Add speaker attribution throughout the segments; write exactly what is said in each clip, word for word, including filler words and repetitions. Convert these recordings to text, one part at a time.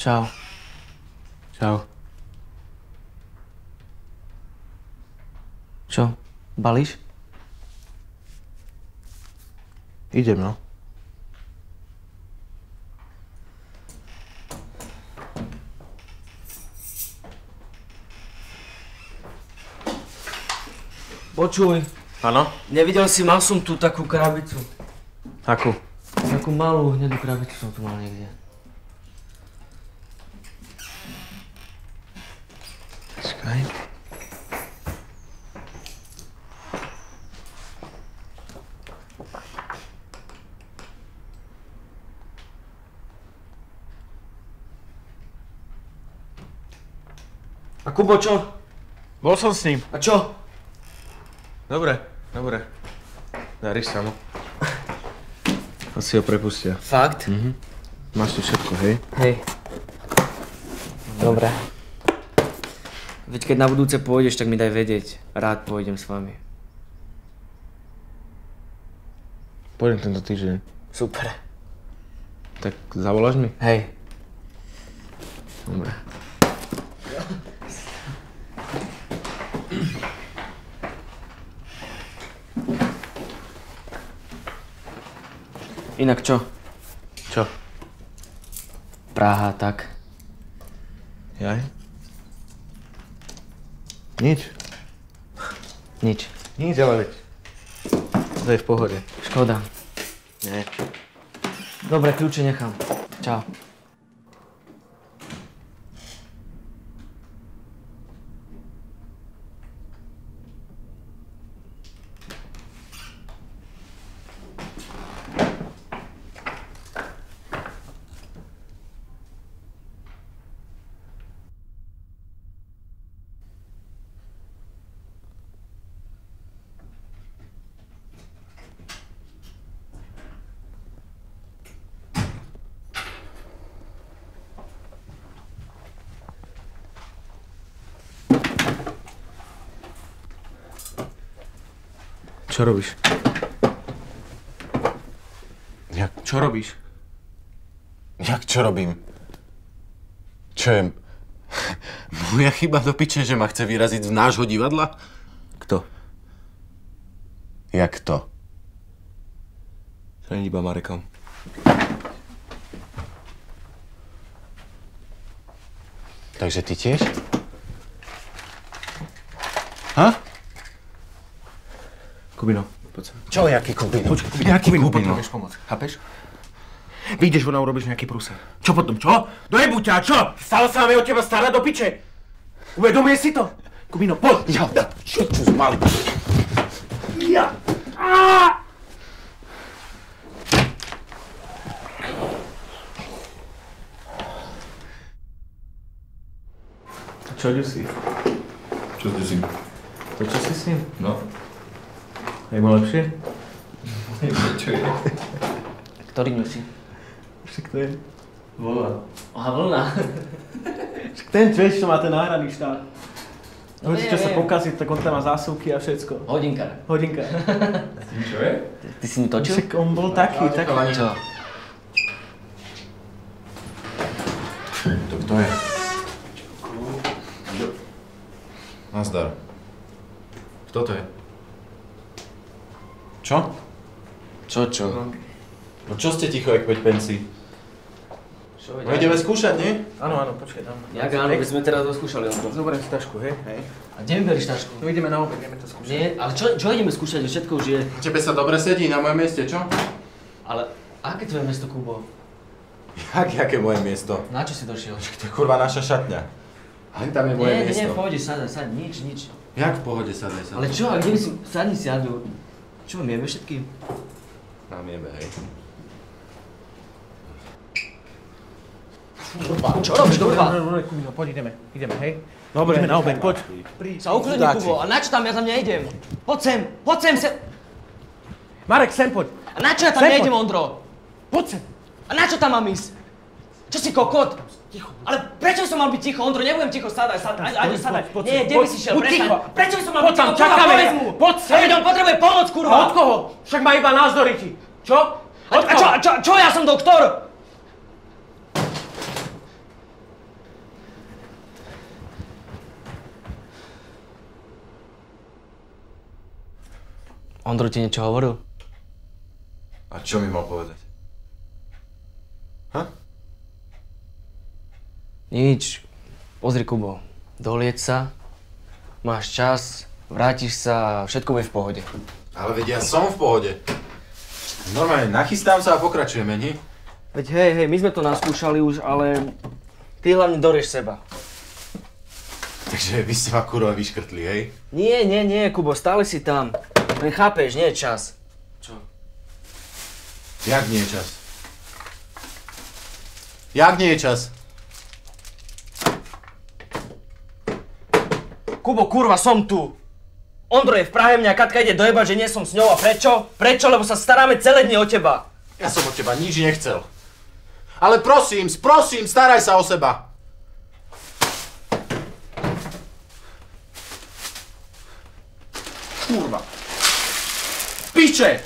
Speaker 1: Čau. Čau. Čo? Balíš?
Speaker 2: Idem, no.
Speaker 1: Počuj.
Speaker 2: Áno?
Speaker 1: Nevidel si, mal som tu takú krabicu.
Speaker 2: Akú?
Speaker 1: Takú malú hnedú krabicu som tu mal niekde.
Speaker 2: Počkaj.
Speaker 1: A Kubo, čo?
Speaker 2: Bol som s ním.
Speaker 1: A čo?
Speaker 2: Dobre, dobre. Daríš sa mu. Asi ho prepustia.
Speaker 1: Fakt?
Speaker 2: Mhm. Máš tu všetko, hej?
Speaker 1: Hej. Dobre. Veď keď na budúce pôjdeš, tak mi daj vedieť. Rád pôjdem s vami.
Speaker 2: Pôjdem tento týždeň.
Speaker 1: Super.
Speaker 2: Tak zavoláš mi?
Speaker 1: Hej.
Speaker 2: Dobre.
Speaker 1: Inak čo?
Speaker 2: Čo?
Speaker 1: Praha, tak.
Speaker 2: Jaj? Nič.
Speaker 1: Nič.
Speaker 2: Nič, ale veď. To je v pohode.
Speaker 1: Škoda.
Speaker 2: Nie.
Speaker 1: Dobre, kľúče nechám. Čau.
Speaker 2: Čo robíš?
Speaker 3: Jak?
Speaker 2: Čo robíš?
Speaker 3: Jak čo robím? Čo je... Moja chyba do piče, že ma chce vyraziť z nášho divadla?
Speaker 2: Kto?
Speaker 3: Jak to?
Speaker 2: To nie iba Marekom.
Speaker 3: Takže ty tiež? Ha?
Speaker 2: Kubino, poď sa.
Speaker 3: Čo, jaký Kubino?
Speaker 2: Počkaj, Kubino,
Speaker 3: Jaký
Speaker 2: Kubino,
Speaker 3: Kubino?
Speaker 2: potrebuješ pomoc, chápeš? Vyjdeš von a urobíš nejaký prúser. Čo potom, čo? Dojebu ťa, čo? Stále sa máme od teba starať do piče. Uvedomuješ si to? Kubino, poď!
Speaker 3: Ja, čo tu zmali?
Speaker 2: Ja! Á! Čo si?
Speaker 3: Čo ty si?
Speaker 2: To čo si s ním?
Speaker 3: No.
Speaker 2: Je mu lepšie?
Speaker 3: Čo je?
Speaker 1: Ktorý ňusí?
Speaker 2: Však to je vlna.
Speaker 1: Aha, vlna.
Speaker 2: Však ten, vieš, čo má ten náhradný štát.
Speaker 1: No
Speaker 2: Hoci, čo sa pokazí, tak on tam má zásuvky a všetko.
Speaker 1: Hodinka.
Speaker 2: Hodinka.
Speaker 3: Čo je?
Speaker 1: Ty si mi točil?
Speaker 2: Však on bol taký, taký.
Speaker 1: Čo?
Speaker 3: To kto je? Nazdar. Kto to je? Čo? Čo, čo? No čo ste ticho, jak päť pencí?
Speaker 1: Čo,
Speaker 3: No ideme skúšať, nie?
Speaker 2: Áno, áno, počkaj, dám.
Speaker 1: Jak áno, by sme teraz doskúšali Ondro.
Speaker 2: Zoberiem si tašku, hej, hej.
Speaker 1: A kde mi berieš tašku?
Speaker 2: No ideme na obed, ideme to skúšať.
Speaker 1: Nie, ale čo, čo ideme skúšať? Všetko už je.
Speaker 3: Tebe sa dobre sedí na mojom mieste, čo?
Speaker 1: Ale aké tvoje mesto, Kubo?
Speaker 3: Jak, jaké moje miesto?
Speaker 1: Na čo si došiel?
Speaker 3: To je kurva naša šatňa. Hen tam je moje
Speaker 1: Nie, nie,
Speaker 3: miesto.
Speaker 1: nie, v pohode, sadaj, sadaj, nič, nič.
Speaker 3: Jak v pohode sadaj sa?
Speaker 1: Ale čo, a kde by si, sadni si, Adu. Čo, my jeme všetkým?
Speaker 3: Nám jebe, hej.
Speaker 1: Čo robíš, kurva?
Speaker 2: Dobre, Kubino, poď, ideme, ideme, hej. Dobre, ideme na obed, poď.
Speaker 1: Sa ukľudni, Kubo, a na čo tam ja tam nejdem? Poď sem, poď sem, sem.
Speaker 2: Marek, sem poď.
Speaker 1: A na čo ja tam
Speaker 2: Sem
Speaker 1: nejdem,
Speaker 2: poď.
Speaker 1: Ondro?
Speaker 2: Poď sem.
Speaker 1: A na čo tam mám ísť? Čo si kokot?
Speaker 2: Ticho.
Speaker 1: Ale prečo som mal byť ticho, Ondro? Nebudem ticho, sadaj, sadaj,
Speaker 2: Poď,
Speaker 1: Adi, sadaj.
Speaker 2: poď, poď,
Speaker 1: Nie,
Speaker 2: poď,
Speaker 1: kde by si šiel,
Speaker 2: buď
Speaker 1: prestaň.
Speaker 2: ticho.
Speaker 1: Prečo by som mal
Speaker 2: Poď
Speaker 1: byť
Speaker 2: tam,
Speaker 1: ticho, kurva,
Speaker 2: čakáme.
Speaker 1: povedz mu.
Speaker 2: Poď sem.
Speaker 1: Veď on potrebuje pomoc, kurva.
Speaker 2: A od koho? Však má iba názdory ti. Čo?
Speaker 1: A, a čo, a čo, čo, ja som doktor? Ondro ti niečo hovoril?
Speaker 3: A čo mi mal povedať? Ha?
Speaker 1: Nič. Pozri, Kubo. Dolieť sa, máš čas, vrátiš sa a všetko bude v pohode.
Speaker 3: Ale veď ja som v pohode. Normálne, nachystám sa a pokračujeme, nie?
Speaker 1: Veď hej, hej, my sme to naskúšali už, ale ty hlavne dorieš seba.
Speaker 3: Takže vy ste ma kurva vyškrtli, hej?
Speaker 1: Nie, nie, nie, Kubo, stále si tam. Len chápeš, nie je čas. Čo?
Speaker 3: Jak nie je čas? Jak nie je čas?
Speaker 1: Kubo, kurva, som tu. Ondro je v Prahe, mňa Katka ide dojebať, že nie som s ňou. A prečo? Prečo? Lebo sa staráme celé dni o teba.
Speaker 3: Ja som od teba nič nechcel. Ale prosím, prosím, staraj sa o seba.
Speaker 2: Kurva. Piče!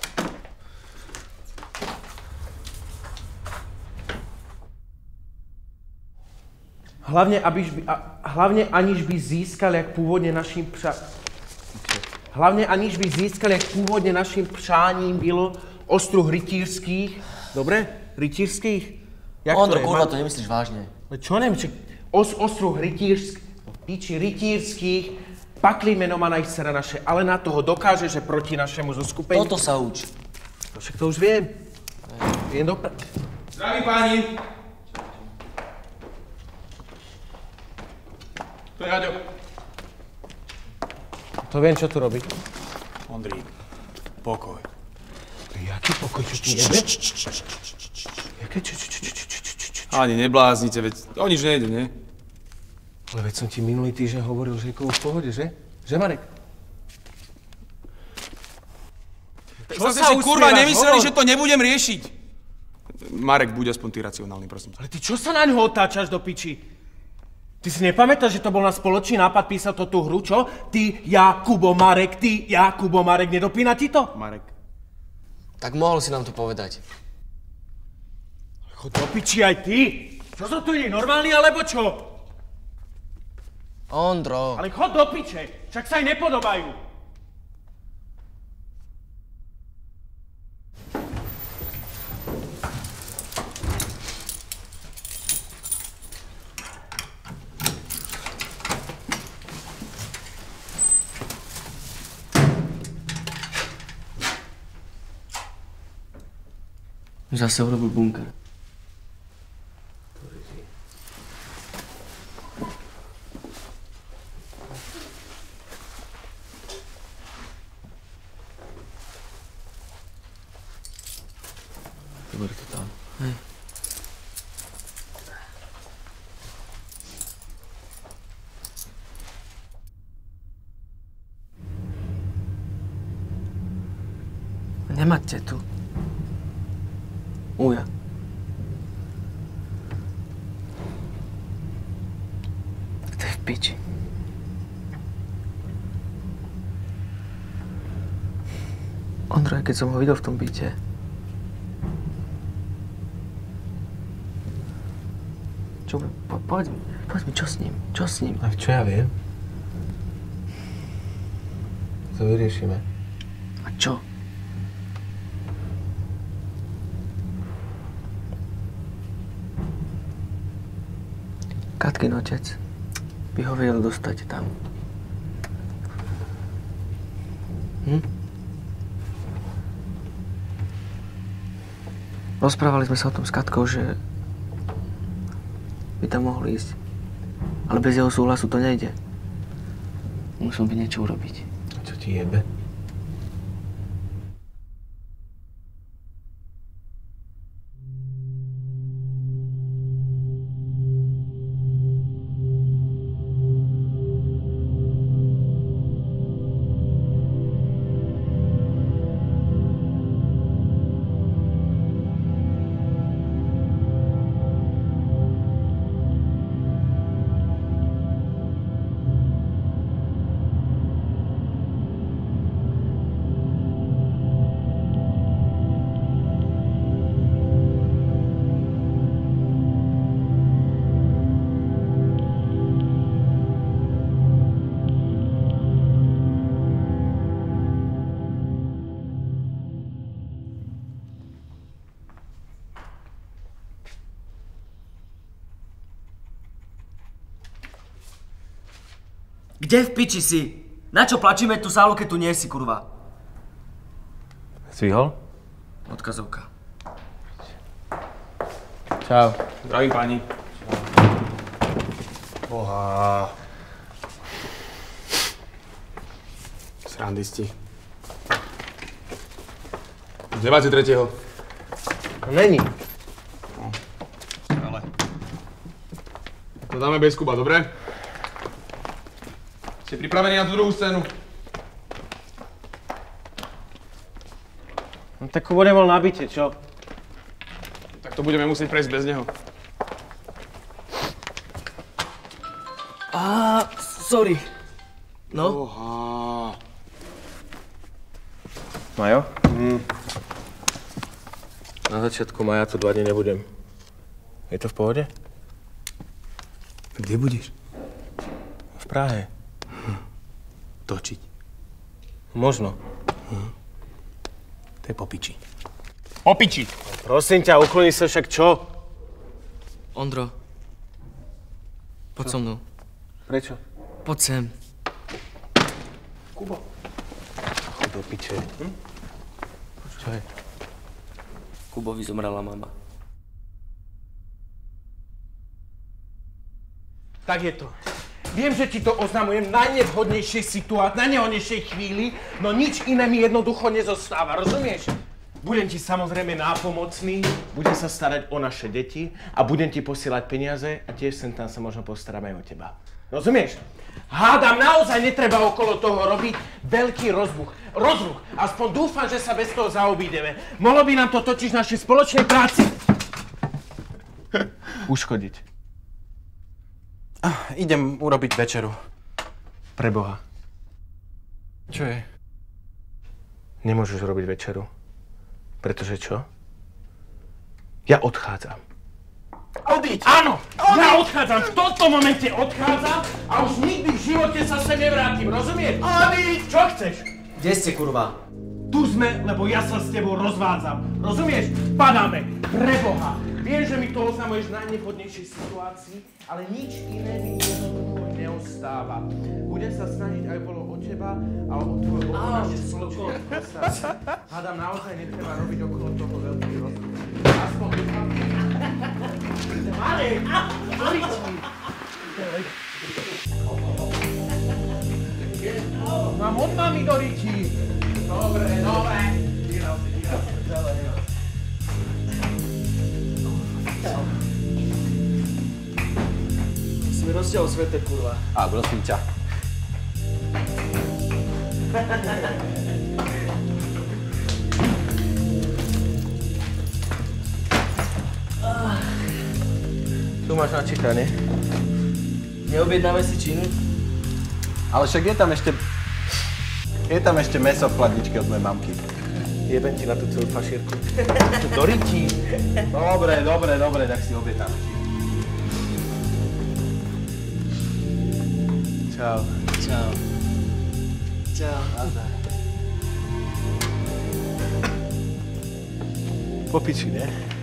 Speaker 2: Hlavne, abyž by, a, hlavne aniž by získal, jak původně naším přa... Hlavně aniž by získal, jak původně naším přáním bylo ostruh rytířských. Dobre? Rytířských? Jak
Speaker 1: Ondro,
Speaker 2: to je?
Speaker 1: kurva,
Speaker 2: Mám-
Speaker 1: to nemyslíš vážne.
Speaker 2: No čo neviem, čak, os, ostruh rytířských, píči rytířských, pakli jmenovaná ich dcera naše, ale na toho dokáže, že proti našemu zoskupení...
Speaker 1: Toto sa uč.
Speaker 2: No však to už viem. Viem dopra...
Speaker 4: Zdraví páni! To je Raďo.
Speaker 2: To viem, čo tu robí.
Speaker 4: Ondrík, pokoj.
Speaker 2: Jaký pokoj, čo ti jebe? Jaké čo, čo, čo, čo, čo, čo, čo, čo, čo?
Speaker 4: Ani nebláznite, veď o nič nejde, nie?
Speaker 2: Ale veď som ti minulý týždeň hovoril, že je koho v pohode, že? Že, Marek?
Speaker 4: Čo
Speaker 2: sa
Speaker 4: ste si kurva
Speaker 2: usmievaš,
Speaker 4: nemysleli,
Speaker 2: hovor?
Speaker 4: že to nebudem riešiť? Marek, buď aspoň ty racionálny, prosím.
Speaker 2: Ale ty čo sa na ňo otáčaš do piči? Ty si nepamätáš, že to bol na spoločný nápad písať to tú hru, čo? Ty, ja, Kubo, Marek, ty, ja, Kubo, Marek, nedopína ti to?
Speaker 4: Marek.
Speaker 1: Tak mohol si nám to povedať.
Speaker 2: Chod do piči aj ty! Čo som tu, nie normálny, alebo čo?
Speaker 1: Ondro.
Speaker 2: Ale chod do piče, však sa aj nepodobajú.
Speaker 1: Zase urobil bunker. Dobre to tam. Hej. Nemáte tu. Uja. To je v piči. Ondro, keď som ho videl v tom byte, čo, po, povedz mi, povedz mi, čo s ním, čo s ním?
Speaker 2: A čo ja viem? To vyriešime.
Speaker 1: A čo? Katkin otec by ho vedel dostať tam. Hm? Rozprávali sme sa o tom s Katkou, že by tam mohli ísť. Ale bez jeho súhlasu to nejde. Musím by niečo urobiť.
Speaker 2: A čo ti jebe?
Speaker 1: Kde v piči si? Na čo plačíme tú sálu, keď tu nie si, kurva?
Speaker 2: Zvihol?
Speaker 1: Odkazovka.
Speaker 2: Čau.
Speaker 4: Zdravím páni.
Speaker 2: Boha.
Speaker 4: Srandisti. dvadsiateho tretieho
Speaker 2: No není.
Speaker 4: Ale. To dáme bez Kuba, dobre? Ste pripravení na tú druhú scénu?
Speaker 2: No tak Kubo nebol na byte, čo?
Speaker 4: Tak to budeme musieť prejsť bez neho.
Speaker 1: Á, sorry. No?
Speaker 4: Oha.
Speaker 2: Majo? Mm. Na začiatku maja tu dva dny nebudem. Je to v pohode?
Speaker 4: Kde budeš?
Speaker 2: V Prahe.
Speaker 4: Hm. Točiť.
Speaker 2: Možno.
Speaker 4: Hm. To je po piči. Po piči!
Speaker 2: Prosím ťa, ukloni sa však čo?
Speaker 1: Ondro. Poď so mnou.
Speaker 2: Prečo?
Speaker 1: Poď sem.
Speaker 2: Kubo. Chod do piče. Hm? Čo je?
Speaker 1: Kubovi zomrela mama.
Speaker 2: Tak je to. Viem, že ti to oznamujem na nevhodnejšej situácii, na nevhodnejšej chvíli, no nič iné mi jednoducho nezostáva, rozumieš? Budem ti samozrejme nápomocný, budem sa starať o naše deti a budem ti posielať peniaze a tiež sem tam sa možno postaram aj o teba. Rozumieš? Hádam, naozaj netreba okolo toho robiť veľký rozbuch. Rozruch. Aspoň dúfam, že sa bez toho zaobídeme. Mohlo by nám to totiž našej spoločnej práci uškodiť.
Speaker 3: Ah, idem urobiť večeru.
Speaker 2: Preboha.
Speaker 3: Čo je?
Speaker 2: Nemôžeš robiť večeru. Pretože čo? Ja odchádzam.
Speaker 3: Odíď!
Speaker 2: Áno! Odíď! Ja odchádzam! V tomto momente odchádzam a už nikdy v živote sa sem nevrátim, rozumieš? Odíď! Čo chceš?
Speaker 1: Kde ste, kurva?
Speaker 2: Tu sme, lebo ja sa s tebou rozvádzam. Rozumieš? Padáme. Preboha. Viem, že mi to oznamuješ na nevhodnejšej situácii, ale nič iné mi jednoducho neostáva. Budem sa snažiť aj bolo o teba a o tvojho naše spoločné postavy. Hádam, naozaj netreba robiť okolo toho veľký rozruch. Aspoň dúfam. Marek! Doričky! Mám od mami Doričky! Dobre, dobre. Díral si, díral si, celé, díral si.
Speaker 1: Musíme rozťahol svete, kurva.
Speaker 3: A prosím ťa.
Speaker 2: Tu máš načítané.
Speaker 1: Neobjednáme si činu?
Speaker 3: Ale však je tam ešte... Je tam ešte mäso v chladničke od mojej mamky.
Speaker 2: Jebem ti na tú celú fašírku. Doriti!
Speaker 3: Dobre, dobre, dobre, tak si objednám.
Speaker 2: Čau.
Speaker 1: Čau. Čau.
Speaker 2: Po piči, ne?